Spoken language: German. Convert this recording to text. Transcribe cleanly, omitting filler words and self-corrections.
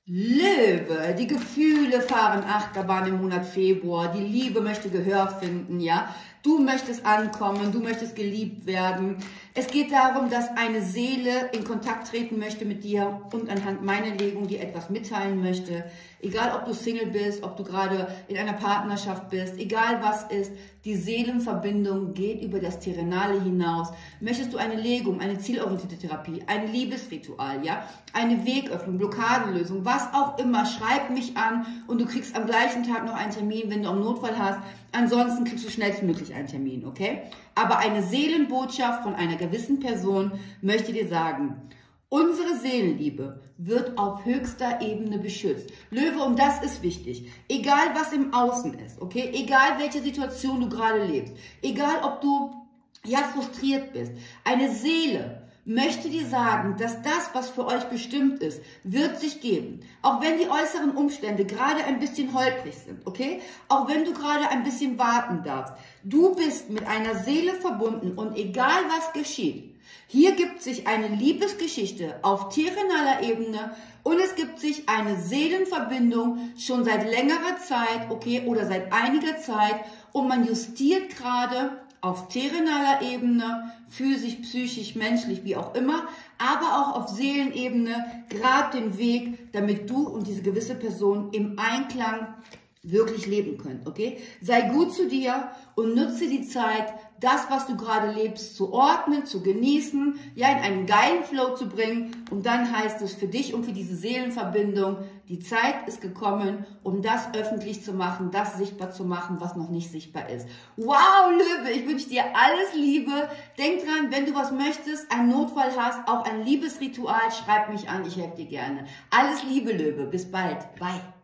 Löwe, die Gefühle fahren Achterbahn im Monat Februar, die Liebe möchte Gehör finden, ja. Du möchtest ankommen, du möchtest geliebt werden. Es geht darum, dass eine Seele in Kontakt treten möchte mit dir und anhand meiner Legung dir etwas mitteilen möchte. Egal, ob du Single bist, ob du gerade in einer Partnerschaft bist, egal was ist, die Seelenverbindung geht über das Terrenale hinaus. Möchtest du eine Legung, eine zielorientierte Therapie, ein Liebesritual, ja, eine Wegöffnung, Blockadenlösung, was auch immer, schreib mich an und du kriegst am gleichen Tag noch einen Termin, wenn du einen Notfall hast. Ansonsten kriegst du schnellstmöglich einen Termin, okay? Aber eine Seelenbotschaft von einer gewissen Person möchte dir sagen, unsere Seelenliebe wird auf höchster Ebene beschützt. Löwe, und das ist wichtig. Egal, was im Außen ist, okay? Egal, welche Situation du gerade lebst. Egal, ob du ja frustriert bist. Eine Seele möchte dir sagen, dass das, was für euch bestimmt ist, wird sich geben. Auch wenn die äußeren Umstände gerade ein bisschen holprig sind, okay? Auch wenn du gerade ein bisschen warten darfst. Du bist mit einer Seele verbunden und egal was geschieht, hier gibt sich eine Liebesgeschichte auf terrenaler Ebene und es gibt sich eine Seelenverbindung schon seit längerer Zeit, okay, oder seit einiger Zeit und man justiert gerade auf terrenaler Ebene, physisch, psychisch, menschlich, wie auch immer, aber auch auf Seelenebene gerade den Weg, damit du und diese gewisse Person im Einklang wirklich leben könnt, okay? Sei gut zu dir und nutze die Zeit, das, was du gerade lebst, zu ordnen, zu genießen, ja, in einen geilen Flow zu bringen. Und dann heißt es für dich und für diese Seelenverbindung, die Zeit ist gekommen, um das öffentlich zu machen, das sichtbar zu machen, was noch nicht sichtbar ist. Wow, Löwe, ich wünsche dir alles Liebe. Denk dran, wenn du was möchtest, einen Notfall hast, auch ein Liebesritual, schreib mich an, ich helfe dir gerne. Alles Liebe, Löwe. Bis bald. Bye.